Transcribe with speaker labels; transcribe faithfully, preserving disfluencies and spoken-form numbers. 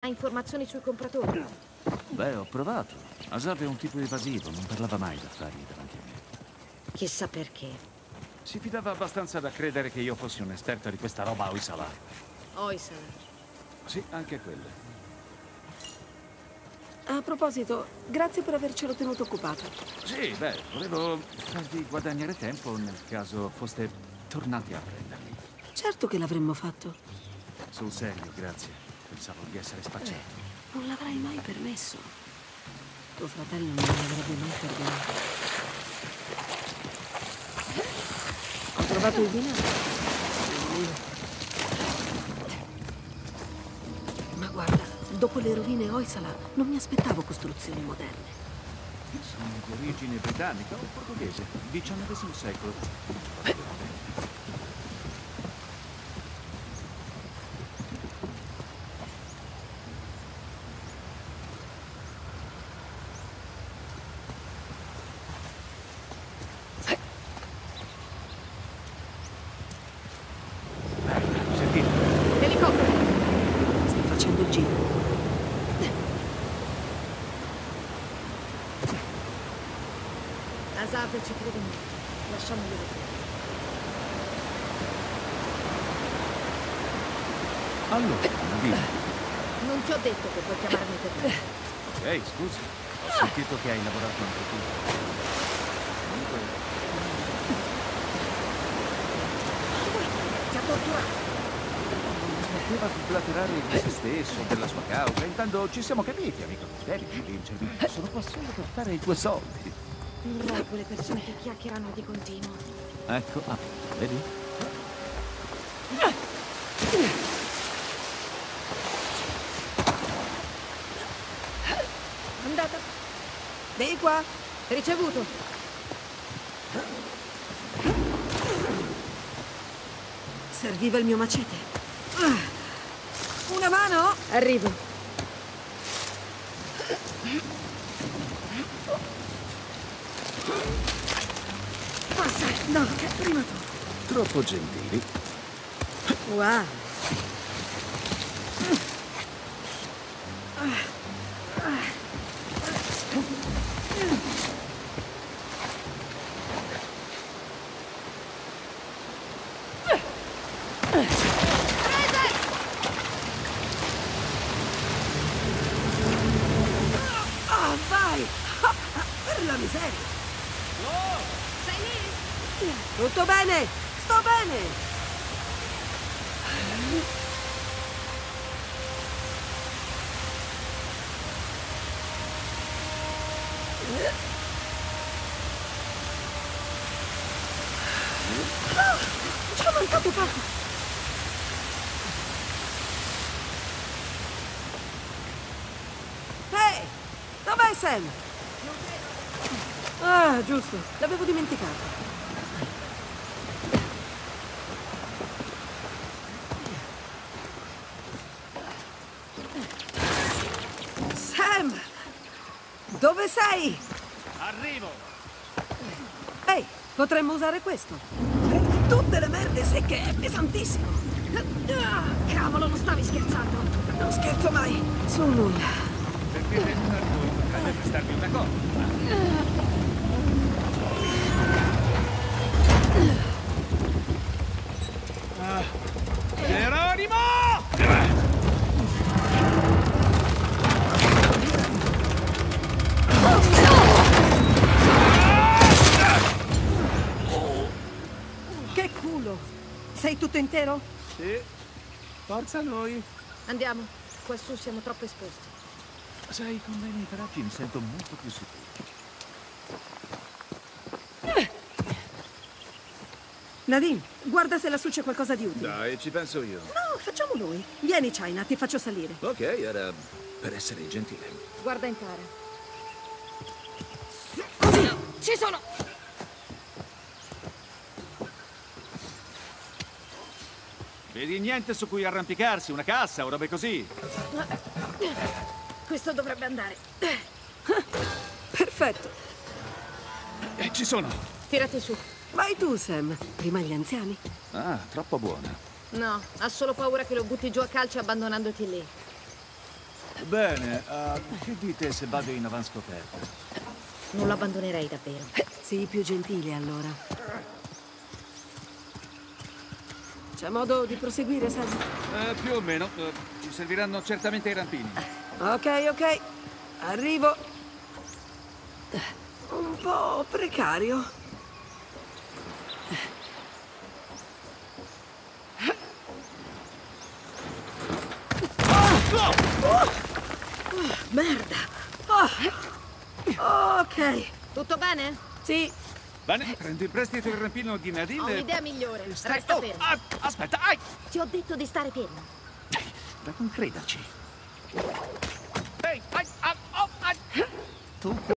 Speaker 1: informazioni sui compratori?
Speaker 2: Beh, ho provato. Asaf è un tipo evasivo, non parlava mai d'affari davanti a me.
Speaker 1: Chissà perché.
Speaker 2: Si fidava abbastanza da credere che io fossi un esperto di questa roba a Hoysala.
Speaker 1: Hoysala.
Speaker 2: Sì, anche quelle.
Speaker 3: A proposito, grazie per avercelo tenuto occupato.
Speaker 2: Sì, beh, volevo farvi guadagnare tempo nel caso foste tornati a prendermi.
Speaker 3: Certo che l'avremmo fatto.
Speaker 2: Sul serio, grazie. Pensavo di essere spacciato.
Speaker 3: Non l'avrei mai permesso. Tuo fratello non me l'avrebbe mai perdonato. Ho trovato il binari. Ma guarda, dopo le rovine Hoysala non mi aspettavo costruzioni moderne.
Speaker 2: Sono di origine britannica o portoghese, diciannovesimo secolo.
Speaker 1: Asaf ci crede molto. Lasciamolo vedere.
Speaker 2: Allora, Nadim.
Speaker 1: Non ti ho detto che puoi chiamarmi per te.
Speaker 2: Ok, scusa. Ho sentito che hai lavorato anche tu. Comunque...
Speaker 1: Ti ha torturato.
Speaker 2: Non smetteva di blaterare di se stesso, della sua causa. Intanto ci siamo capiti, amico. Devi convincermi. Sono qua solo per fare i tuoi soldi.
Speaker 1: Non vuoi quelle persone che chiacchierano di continuo.
Speaker 2: Ecco, appunto, vedi?
Speaker 1: Andata.
Speaker 3: Di qua.
Speaker 1: Ricevuto.
Speaker 3: Serviva il mio macete. Una mano?
Speaker 1: Arrivo.
Speaker 3: Passa. No, prima tu.
Speaker 2: Troppo gentili.
Speaker 3: Wow. Ah, vai! Per la miseria!
Speaker 1: Sei lì?
Speaker 3: Tutto bene? Sto bene! Ah, ci ho mancato poco! Ehi! Dov'è Sam? Ah, giusto, l'avevo dimenticato. Sam! Dove sei?
Speaker 2: Arrivo!
Speaker 3: Ehi, potremmo usare questo. Tutte le merde secche, è pesantissimo.
Speaker 1: Ah, cavolo, non stavi scherzando.
Speaker 3: Non scherzo mai. Su nulla.
Speaker 2: Perché nessuno di voi potrebbe prestarmi una cosa? Ah. Geronimo!
Speaker 3: Che culo! Sei tutto intero?
Speaker 2: Sì. Forza noi.
Speaker 1: Andiamo. Quassù siamo troppo esposti.
Speaker 2: Sai, con me nei paraggi mi sento molto più sicuro.
Speaker 3: Nadine, guarda se lassù c'è qualcosa di utile.
Speaker 4: Dai, ci penso io.
Speaker 3: No, facciamo noi. Vieni, China, ti faccio salire.
Speaker 4: Ok, era per essere gentile.
Speaker 1: Guarda in cara.
Speaker 3: Così!
Speaker 1: Ci sono!
Speaker 2: Vedi niente su cui arrampicarsi, una cassa o robe così?
Speaker 1: Questo dovrebbe andare.
Speaker 3: Perfetto.
Speaker 2: E ci sono.
Speaker 1: Tirati su.
Speaker 3: Vai tu, Sam. Prima gli anziani.
Speaker 2: Ah, troppo buona.
Speaker 1: No, ha solo paura che lo butti giù a calci abbandonandoti lì.
Speaker 4: Bene, eh, che dite se vado in avanscoperta?
Speaker 1: Non lo abbandonerei davvero.
Speaker 3: Sii più gentile, allora. C'è modo di proseguire, Sam?
Speaker 2: Eh, più o meno. Eh, ci serviranno certamente i rampini.
Speaker 3: Ok, ok. Arrivo. Un po' precario. Merda! Oh. Ok.
Speaker 1: Tutto bene?
Speaker 3: Sì.
Speaker 2: Bene, prendo in prestito il rampino di Nadine.
Speaker 1: Ho un'idea migliore.
Speaker 2: Stai...
Speaker 1: Resta
Speaker 2: Oh,
Speaker 1: fermo.
Speaker 2: ah, aspetta, ai!
Speaker 1: Ti ho detto di stare fermo.
Speaker 2: Da non crederci. Ehi, ai, ah, oh, ai! Tu